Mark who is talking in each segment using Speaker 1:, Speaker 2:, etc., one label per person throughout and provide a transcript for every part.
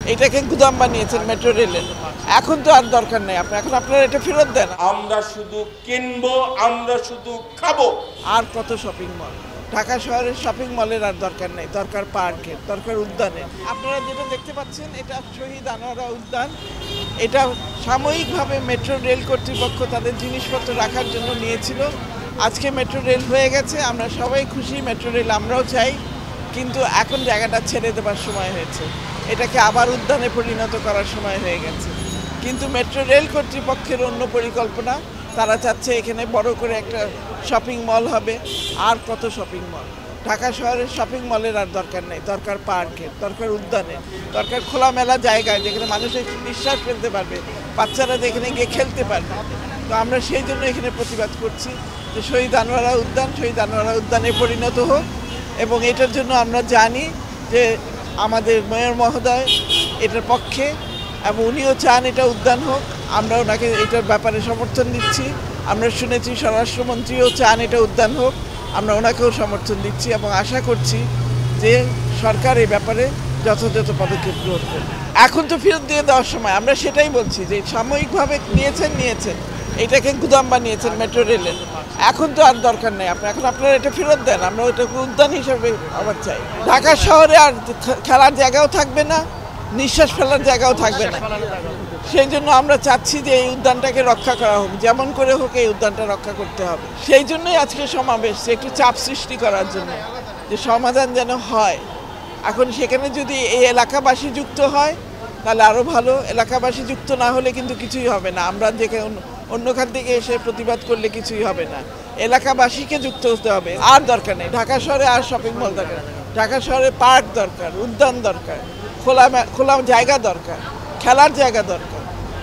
Speaker 1: এটাকে গুদাম বানিয়েছেন মেট্রো রেলের। এখন তো আর দরকার নেই, এখন আপনারা এটা ফেরত দেন।
Speaker 2: আমরা শুধু কিনবো, আমরা শুধু খাবো।
Speaker 1: আর কত শপিং মল, ঢাকা শহরের শপিং মলের আর দরকার নেই, দরকার পার্কের, দরকার উদ্যানের। আপনারা যেটা দেখতে পাচ্ছেন এটা শহীদ আনোয়ারা উদ্যান। এটা সাময়িকভাবে মেট্রো রেল কর্তৃপক্ষ তাদের জিনিসপত্র রাখার জন্য নিয়েছিল। আজকে মেট্রো রেল হয়ে গেছে, আমরা সবাই খুশি, মেট্রো রেল আমরাও চাই, কিন্তু এখন জায়গাটা ছেড়ে দেবার সময় হয়েছে, এটাকে আবার উদ্যানে পরিণত করার সময় হয়ে গেছে। কিন্তু মেট্রো রেল কর্তৃপক্ষের অন্য পরিকল্পনা, তারা চাচ্ছে এখানে বড় করে একটা শপিং মল হবে। আর কত শপিং মল, ঢাকা শহরের শপিং মলের আর দরকার নেই, দরকার পার্কের, দরকার উদ্যানের, দরকার খোলামেলা জায়গায় যেখানে মানুষ একটু নিঃশ্বাস ফেলতে পারবে, বাচ্চারা যেখানে গিয়ে খেলতে পারবে। তো আমরা সেই জন্য এখানে প্রতিবাদ করছি যে শহীদ আনোয়ারা উদ্যান শহীদ আনোয়ারা উদ্যানে পরিণত হোক। এবং এটার জন্য আমরা জানি যে আমাদের মেয়র মহোদয় এটার পক্ষে, এবং উনিও চান এটা উদ্যান হোক। আমরা ওনাকে এটার ব্যাপারে সমর্থন দিচ্ছি। আমরা শুনেছি স্বরাষ্ট্রমন্ত্রীও চান এটা উদ্যান হোক, আমরা ওনাকেও সমর্থন দিচ্ছি এবং আশা করছি যে সরকার এই ব্যাপারে যথাযথ পদক্ষেপ গ্রহণ করবে। এখন তো ফেরত দিয়ে দেওয়ার সময়, আমরা সেটাই বলছি যে সাময়িকভাবে নিয়েছেন, এটাকে গুদাম বানিয়েছেন মেট্রো রেলের। এখন তো আর দরকার নেই, এখন আপনারা এটা ফেরত দেন, আমরা ওটাকে উদ্যান হিসাবে আবার চাই। ঢাকা শহরে আর খেলার জায়গাও থাকবে না, নিঃশ্বাস ফেলার জায়গাও থাকবে না। সেই জন্য আমরা চাচ্ছি যে এই উদ্যানটাকে রক্ষা করা হোক, যেমন করে হোক এই উদ্যানটা রক্ষা করতে হবে। সেই জন্যই আজকে সমাবেশ, একটু চাপ সৃষ্টি করার জন্য, যে সমাধান যেন হয়। এখন সেখানে যদি এই এলাকাবাসী যুক্ত হয় তাহলে আরও ভালো, এলাকাবাসী যুক্ত না হলে কিন্তু কিছুই হবে না। আমরা যেখানে অন্যখান থেকে এসে প্রতিবাদ করলে কিছুই হবে না, এলাকাবাসীকে যুক্ত হতে হবে। আর দরকার নেই ঢাকা শহরে আর শপিং মল দরকার, ঢাকা শহরে পার্ক দরকার, উদ্যান দরকার, খোলা জায়গা দরকার, খেলার জায়গা দরকার,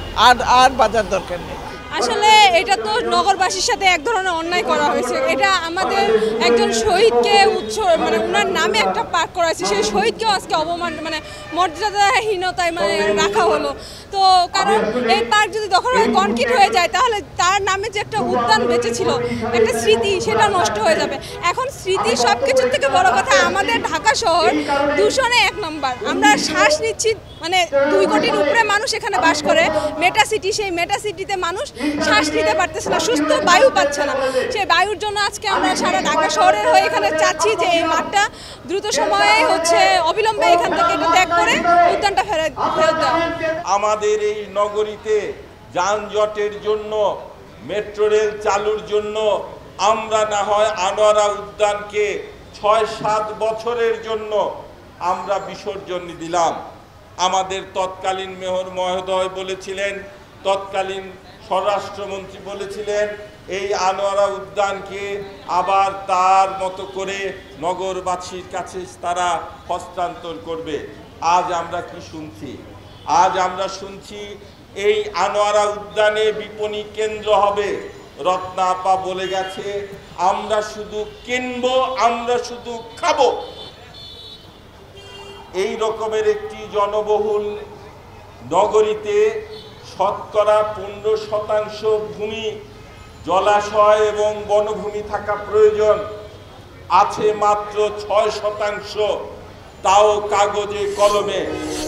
Speaker 1: আর বাজার দরকার নেই।
Speaker 3: আসলে এটা তো নগরবাসীর সাথে এক ধরনের অন্যায় করা হয়েছে। এটা আমাদের একজন শহীদকে ওনার নামে একটা পার্ক করা হয়েছে, সেই শহীদকেও আজকে অবমান মর্যাদাহীনতায় রাখা হলো। তো কারণ এই পার্ক যদি দখল হয়ে কনক্রিট হয়ে যায় তাহলে তার নামে যে একটা উদ্যান বেঁচে ছিল, একটা স্মৃতি, সেটা নষ্ট হয়ে যাবে। এখন স্মৃতি সব কিছুর থেকে বড় কথা, আমাদের ঢাকা শহর দূষণে 1 নম্বর। আমরা শ্বাস নিচ্ছি, 2 কোটির উপরে মানুষ এখানে বাস করে, মেটা সিটি, সেই মেটা সিটিতে মানুষ শ্বাস নিতে পারতেছে না, সুস্থ বায়ু পাচ্ছে না। সেই বায়ুর জন্য আজকে আমরা সারা ঢাকা শহরের হয়ে এখানে চাচ্ছি যে এই মাঠটা দ্রুত সময়ে অবিলম্বে এখান থেকে এটা ত্যাগ করে উদ্যানটা ফেরত দেওয়া।
Speaker 2: আমাদের এই নগরীতে যানজটের জন্য, মেট্রো রেল চালুর জন্য আমরা না হয় আনোয়ারা উদ্যানকে 6-7 বছরের জন্য আমরা বিসর্জন দিলাম। আমাদের তৎকালীন মেয়র মহোদয় বলেছিলেন, তৎকালীন স্বরাষ্ট্রমন্ত্রী বলেছিলেন এই আনোয়ারা উদ্যানকে আবার তার মতো করে নগরবাসীর কাছে তারা হস্তান্তর করবে। আজ আমরা কি শুনছি? আজ আমরা শুনছি এই আনোয়ারা উদ্যানে বিপণী কেন্দ্র হবে। রত্না আপা বলে গেছে, আমরা শুধু কিনবো, আমরা শুধু খাবো। এই রকমের একটি জনবহুল নগরীতে শতকরা 15% ভূমি জলাশয় এবং বনভূমি থাকা প্রয়োজন, আছে মাত্র 6%, তাও কাগজে কলমে।